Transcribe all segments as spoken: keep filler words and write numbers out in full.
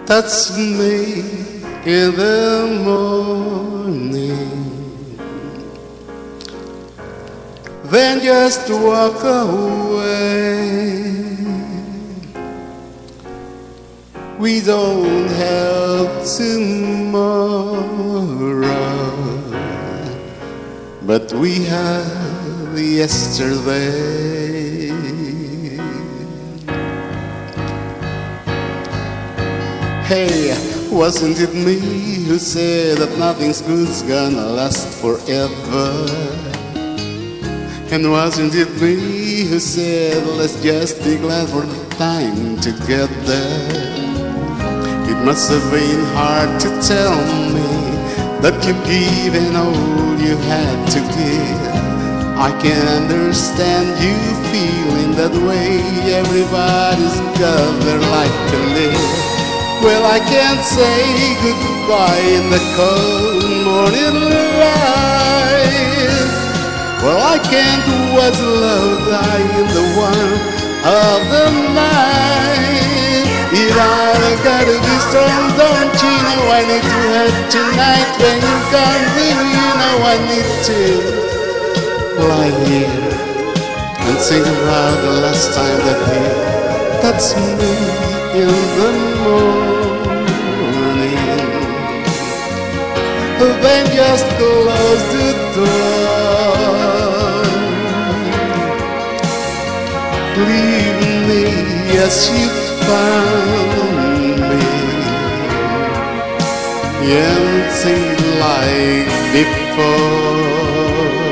touch me in the morning, then just walk away. We don't have tomorrow, but we have yesterday. Hey, wasn't it me who said that nothing's good's gonna last forever? And wasn't it me who said let's just be glad for the time together? It must have been hard to tell me that you've given all you had to give. I can understand you feeling that way. Everybody's got their life to live. Well, I can't say goodbye in the cold morning light. Well, I can't watch love die in the warmth of the night. If I've got to be strong, don't you know I need to have tonight. When you come through, you know I need to lie here and think about the last time that he touched me in the morning. Then just close the door. Leave me as you found me, empty like before.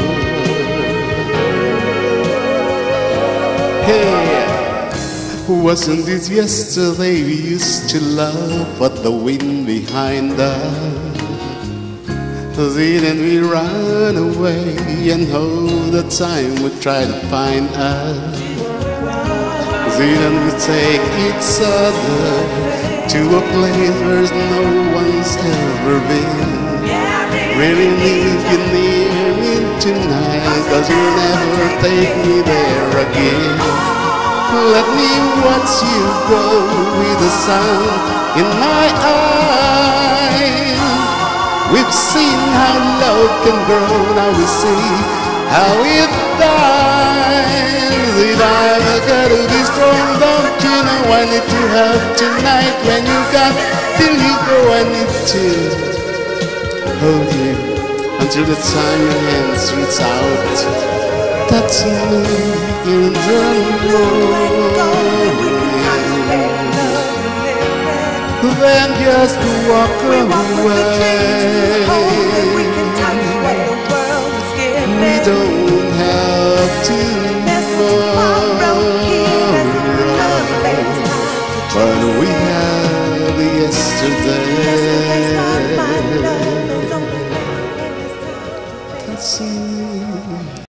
Hey, wasn't it yesterday we used to love what the wind behind us? Didn't we run away and hold the time would try to find us? Didn't we take each other to a place where no one's ever been? Really need you near me tonight, 'cause you'll never take me there again. Let me watch you go with the sun in my eyes. We've seen how love can grow, now we see how it dies. If I've got to be strong, don't you know I need to have tonight. When you got till you go, I need to hold you until the time your hands reach out. Touch me in the morning, then just walk away.